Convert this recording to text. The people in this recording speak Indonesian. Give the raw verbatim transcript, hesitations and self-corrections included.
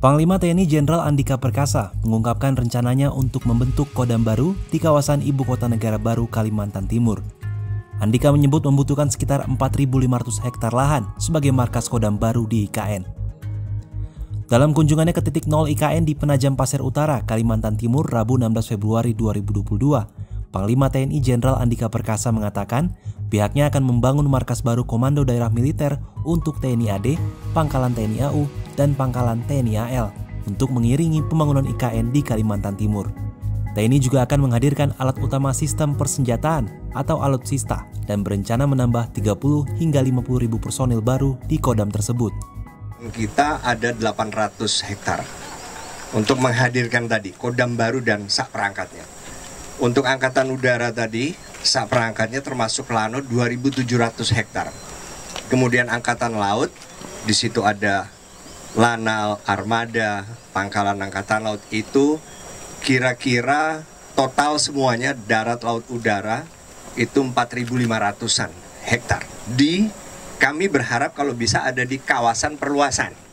Panglima T N I Jenderal Andika Perkasa mengungkapkan rencananya untuk membentuk Kodam baru di kawasan Ibu Kota Negara Baru Kalimantan Timur. Andika menyebut membutuhkan sekitar empat ribu lima ratus hektar lahan sebagai markas Kodam baru di I K N. Dalam kunjungannya ke titik nol I K N di Penajam Pasir Utara, Kalimantan Timur, Rabu enam belas Februari dua ribu dua puluh dua, Panglima T N I Jenderal Andika Perkasa mengatakan pihaknya akan membangun markas baru Komando Daerah Militer untuk T N I A D, Pangkalan T N I A U, dan Pangkalan T N I A L untuk mengiringi pembangunan I K N di Kalimantan Timur. T N I juga akan menghadirkan alat utama sistem persenjataan atau alutsista dan berencana menambah tiga puluh hingga lima puluh ribu personil baru di Kodam tersebut. Kita ada delapan ratus hektar untuk menghadirkan tadi Kodam baru dan sak perangkatnya. Untuk Angkatan Udara tadi, sak perangkatnya termasuk Lanut dua ribu tujuh ratus hektar. Kemudian Angkatan Laut, di situ ada Lanal, Armada, Pangkalan Angkatan Laut, itu kira-kira total semuanya darat, laut, udara itu empat ribu lima ratusan hektar. Di kami berharap kalau bisa ada di kawasan perluasan.